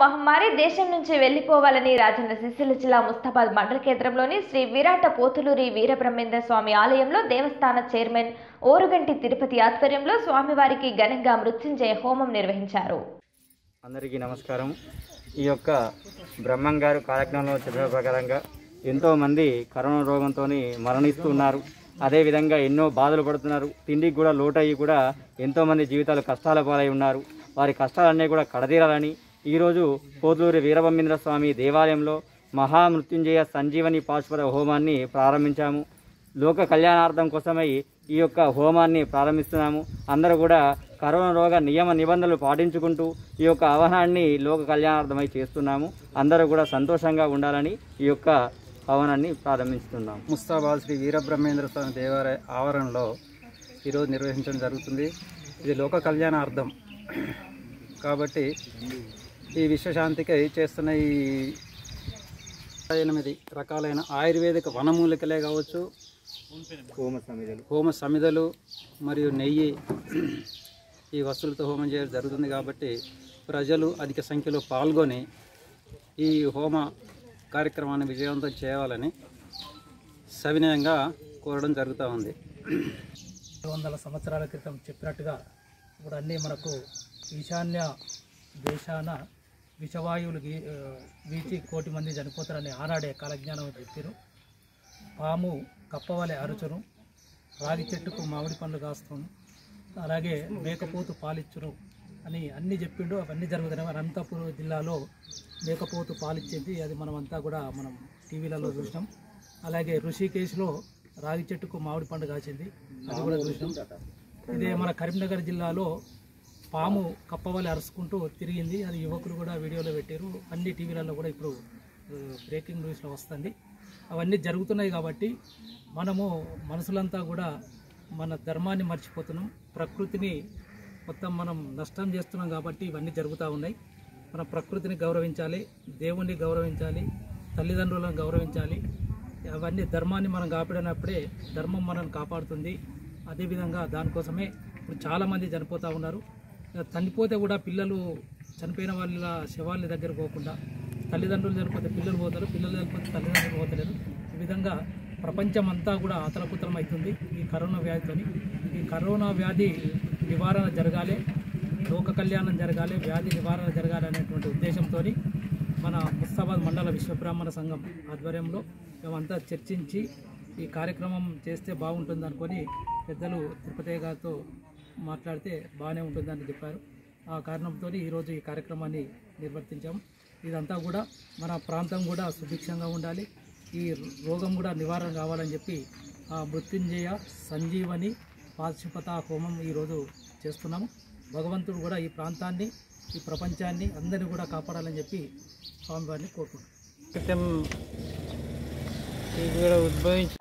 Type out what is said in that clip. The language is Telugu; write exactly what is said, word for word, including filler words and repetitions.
మహమ్మారి దేశం నుంచి వెళ్లిపోవాలని రాజన్న సిరిసిల్ల జిల్లా ముస్తాబాద్ మండల కేంద్రంలోని శ్రీ విరాట పోతులూరి వీరబ్రహ్మేంద్ర స్వామి ఆలయంలో దేవస్థాన చైర్మన్ ఓరుగంటి తిరుపతి ఆధ్వర్యంలో స్వామివారికి ఘనంగా మృత్యుంజయ హోమం నిర్వహించారు. అందరికీ నమస్కారం. ఈ యొక్క బ్రహ్మం గారు కార్యక్రమంలో చెప్పిన ప్రకారంగా ఎంతో మంది కరోనా రోగంతో మరణిస్తున్నారు. అదేవిధంగా ఎన్నో బాధలు పడుతున్నారు. తిండికి కూడా లోటయ్యి కూడా ఎంతోమంది జీవితాలు కష్టాల పాలై ఉన్నారు. వారి కష్టాలన్నీ కూడా కడతీరాలని ఈరోజు పోతులూరి వీరబ్రహ్మేంద్ర స్వామి దేవాలయంలో మహామృత్యుంజయ సంజీవని పాశుపత హోమాన్ని ప్రారంభించాము. లోక కళ్యాణార్థం కోసమై ఈ యొక్క హోమాన్ని ప్రారంభిస్తున్నాము. అందరూ కూడా కరోనా రోగ నియమ నిబంధనలు పాటించుకుంటూ ఈ యొక్క ఆహ్వానాన్ని లోక కళ్యాణార్థమై చేస్తున్నాము. అందరూ కూడా సంతోషంగా ఉండాలని ఈ యొక్క హవనాన్ని ప్రారంభిస్తున్నాము. ముస్తాబాద్ శ్రీ వీరబ్రహ్మేంద్ర స్వామి దేవాలయ ఆవరణలో ఈరోజు నిర్వహించడం జరుగుతుంది. ఇది లోక కళ్యాణార్థం కాబట్టి ఈ విశ్వశాంతికై చేస్తున్న ఈ ఎనిమిది రకాలైన ఆయుర్వేదిక వనమూలికలే కావచ్చు, హోమ సమిధులు హోమ సమిధులు మరియు నెయ్యి ఈ వస్తువులతో హోమం చేయడం జరుగుతుంది. కాబట్టి ప్రజలు అధిక సంఖ్యలో పాల్గొని ఈ హోమ కార్యక్రమాన్ని విజయవంతం చేయాలని సవినయంగా కోరడం జరుగుతూ ఉంది. వందల సంవత్సరాల క్రితం చెప్పినట్టుగా ఇప్పుడు అన్నీ మనకు ఈశాన్య దేశాన విషవాయువులు వీచి కోటి మంది చనిపోతారని ఆనాడే కాలజ్ఞానం చెప్పారు. పాము కప్పవలె అరుచును, రాగి చెట్టుకు మామిడి పండ్లు కాస్తును, అలాగే మేకపోతు పాలిచ్చును అని అన్నీ చెప్పిండు. అవన్నీ జరుగుతున్నాయి. అనంతపురం జిల్లాలో మేకపోతు పాలిచ్చింది, అది మనమంతా కూడా మనం టీవీలలో చూసినాం. అలాగే ఋషికేశ్లో రాగి చెట్టుకు మామిడి పండు కాసింది, అది కూడా చూసినాం. ఇదే మన కరీంనగర్ జిల్లాలో పాము కప్పవలె అరుచుకుంటూ తిరిగింది, అది యువకులు కూడా వీడియోలో పెట్టారు. అన్ని టీవీలలో కూడా ఇప్పుడు బ్రేకింగ్ న్యూస్లో వస్తుంది. అవన్నీ జరుగుతున్నాయి. కాబట్టి మనము మనుషులంతా కూడా మన ధర్మాన్ని మర్చిపోతున్నాం, ప్రకృతిని మొత్తం మనం నష్టం చేస్తున్నాం. కాబట్టి ఇవన్నీ జరుగుతూ ఉన్నాయి. మన ప్రకృతిని గౌరవించాలి, దేవుణ్ణి గౌరవించాలి, తల్లిదండ్రులను గౌరవించాలి. అవన్నీ ధర్మాన్ని మనం కాపాడినప్పుడే ధర్మం మనల్ని కాపాడుతుంది. అదేవిధంగా దానికోసమే ఇప్పుడు చాలామంది చనిపోతూ ఉన్నారు. చనిపోతే కూడా పిల్లలు చనిపోయిన వాళ్ళ శవాళ్ళ దగ్గర పోకుండా, తల్లిదండ్రులు చనిపోతే పిల్లలు పోతారు, పిల్లలు చనిపోతే తల్లిదండ్రులు పోతలేరు. ఈ విధంగా ప్రపంచం అంతా కూడా అతలకుతలం అవుతుంది ఈ కరోనా వ్యాధితోని. ఈ కరోనా వ్యాధి నివారణ జరగాలి, లోక కళ్యాణం జరగాలి, వ్యాధి నివారణ జరగాలి అనేటువంటి ఉద్దేశంతో మన ముస్తాబాద్ మండల విశ్వబ్రాహ్మణ సంఘం ఆధ్వర్యంలో మేమంతా చర్చించి ఈ కార్యక్రమం చేస్తే బాగుంటుంది అనుకొని పెద్దలు తిరుపతి గారితో మాట్లాడితే బాగానే ఉంటుందని చెప్పారు. ఆ కారణంతో ఈరోజు ఈ కార్యక్రమాన్ని నిర్వర్తించాము. ఇదంతా కూడా మన ప్రాంతం కూడా సుభిక్షంగా ఉండాలి, ఈ రోగం కూడా నివారణ కావాలని చెప్పి ఆ మృత్యుంజయ సంజీవని పాశుపత హోమం ఈరోజు చేస్తున్నాము. భగవంతుడు కూడా ఈ ప్రాంతాన్ని, ఈ ప్రపంచాన్ని అందరినీ కూడా కాపాడాలని చెప్పి స్వామివారిని కోరుకుంటున్నాం. క్రితం ఇక్కడ ఉద్భవించిన